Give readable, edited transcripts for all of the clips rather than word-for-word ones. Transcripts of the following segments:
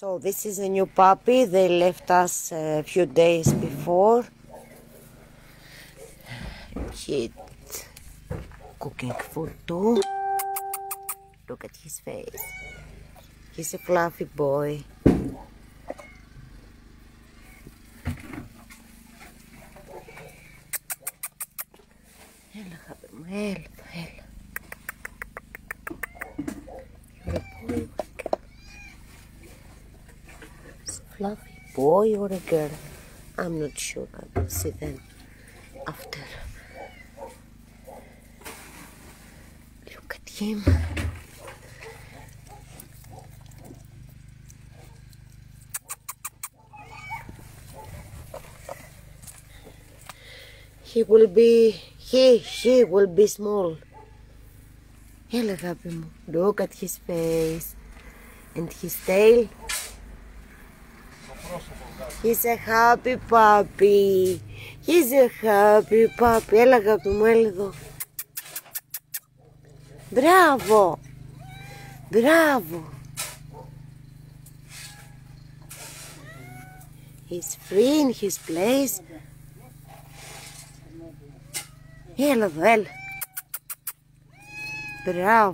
So this is a new puppy. They left us a few days before. He's cooking food too. Look at his face. He's a fluffy boy. Έλα, αγάπη μου, έλα, έλα. You're a boy or a girl? It's a fluffy boy or a girl? I'm not sure. I will see then after. Look at him. He will be small. Έλα, αγάπη μου. Look at his face and his tail. He's a happy puppy. He's a happy puppy. Έλα, αγάπη μου, έλα εδώ. Μπράβο. Μπράβο. He's free in his place. Έλα εδώ, έλα. Μπράβο.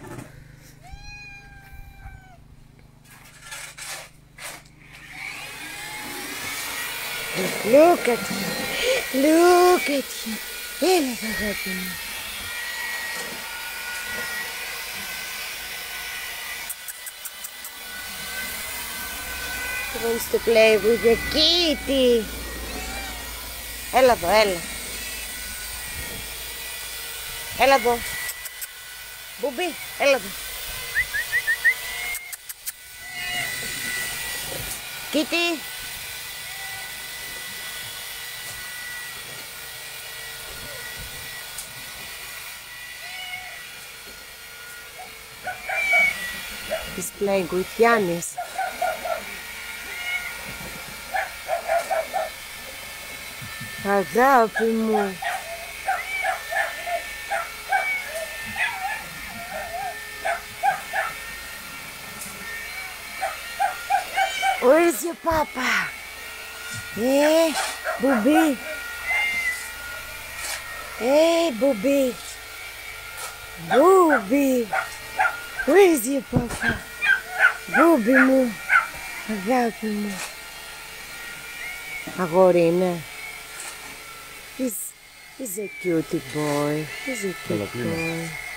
Look at him. Look at him. Έλα εδώ, αγάπη μου. He wants to play with the kitty. Έλα εδώ, έλα. Έλα εδώ. Μπουμπί, έλα εδώ. Kitty. He's playing with Yannis. Αγάπη μου. Where is your papa? Hey, Booby. Hey, Booby. Booby. Where is your papa? Booby μου. Αγάπη μου. Αγόρι είναι. He's a cutie boy. He's a cute boy.